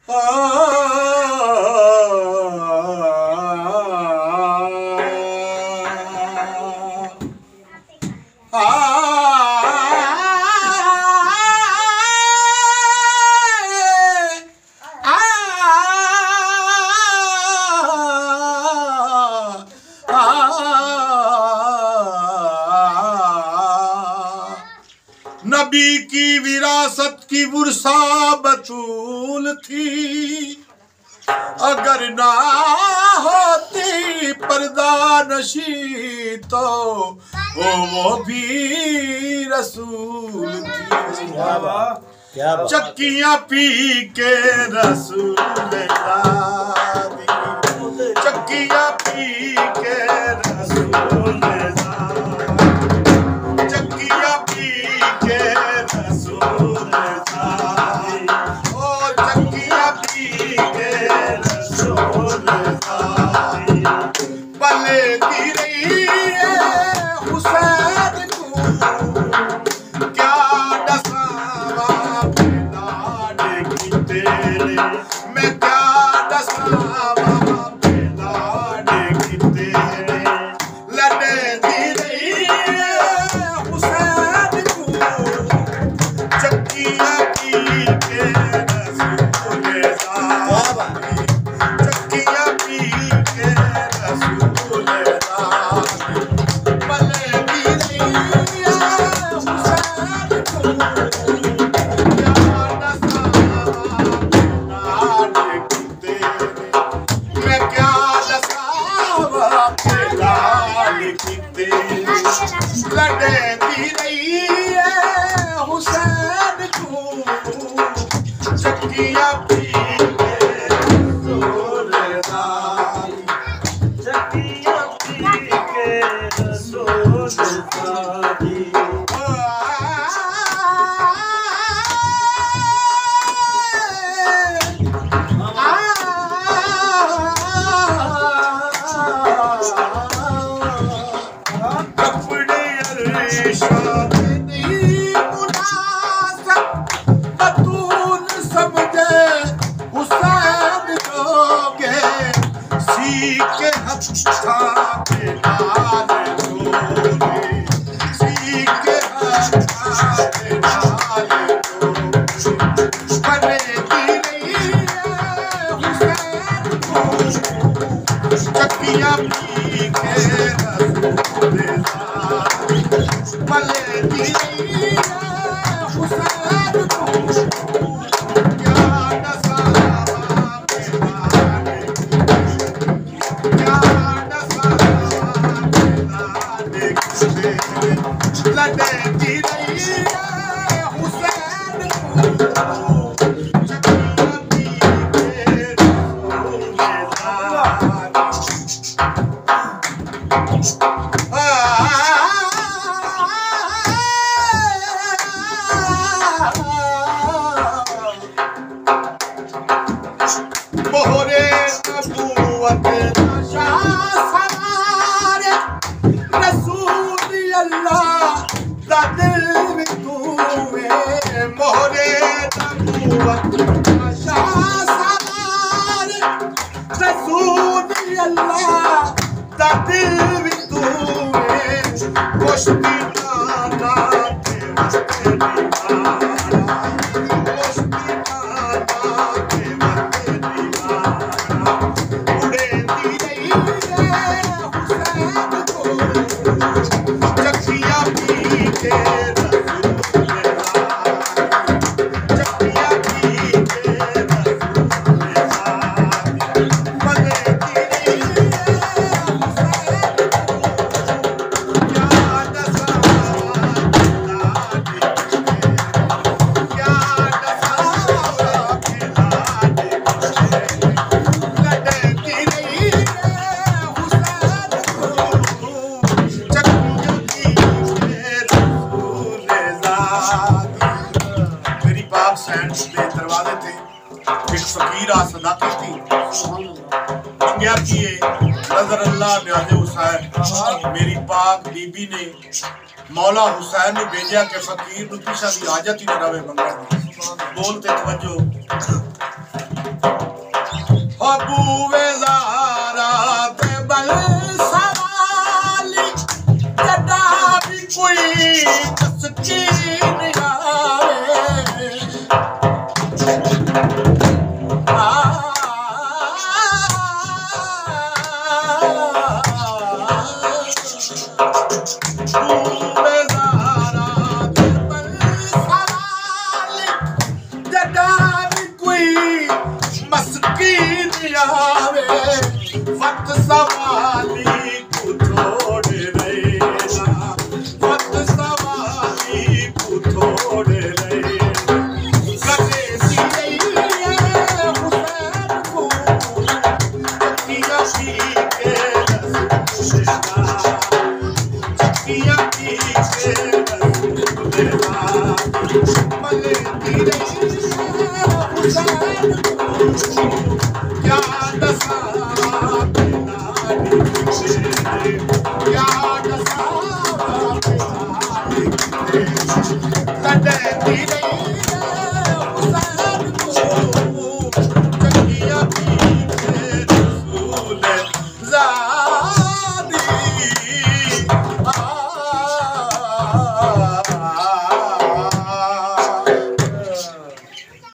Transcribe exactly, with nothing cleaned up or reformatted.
नबी की विरासत की वर्षा बतूल थी, अगर ना होती पर्दा नशी तो वो वो भी रसूल थी। चक्कियां पी के रसूल दादी, चक्कियां पी के रसूल मेरी पाक बीबी ने मौला हुसैन ने भेजा के फकीर नु किसा दी हाजत ही ना रहे मंगण बोलते तवज्जो बूवे ज़ारा ते बल सवाली जदा भी कोई तस्कीन आवे बूवे ज़ारा ते बल सवाली जदा भी कोई मस्कीन आवे वक्त सवाली को छोड़े रहना वक्त सवाली को छोड़े रहना कदे सी हुसैन को चकिया पी के रसूलना चकिया पी के रसूलना मले तेरे हुसैन क्या दसा क्या दसा कदे तेरे हुसैन को चकिया पी के रसूल ज़ा